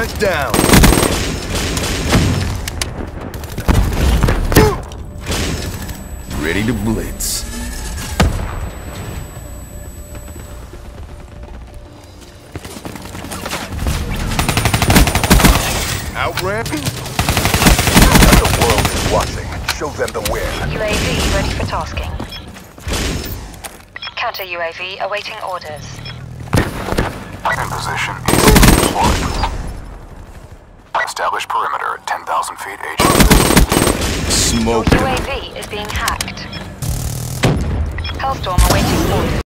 Threat down. Ready to blitz. Outran. The world is watching. Show them the where. UAV ready for tasking. Counter UAV awaiting orders. In position is deployed. Establish perimeter at 10,000 feet HQ. Smoke. Your UAV is being hacked. Hellstorm awaiting orders.